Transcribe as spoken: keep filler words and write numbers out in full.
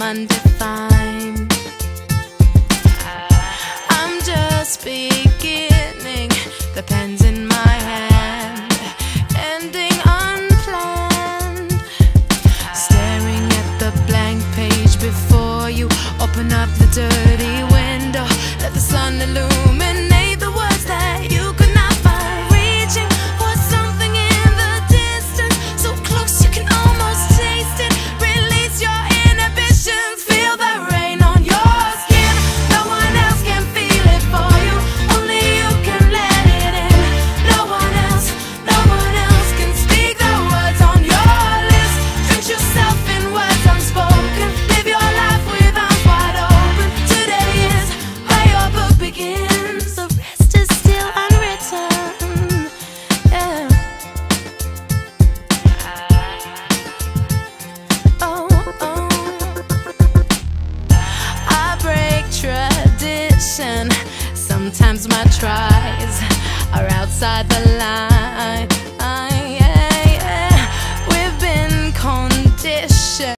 undefined. I'm just beginning, the pen's in my hand, ending unplanned. Staring at the blank page before you, open up the dirty window, let the sun illuminate the words that you could not find. Reaching for something in the distance, so close you can almost taste it. Release your inhibitions, feel the rain on your skin. No one else can feel it for you, only you can let it in. No one else, no one else can speak the words on your lips. Drench yourself in words unspoken, live your life with arms wide open. Today is where your book begins, the rest is still unwritten. Yeah. Oh, oh. I break tradition. Sometimes my tries are outside the line.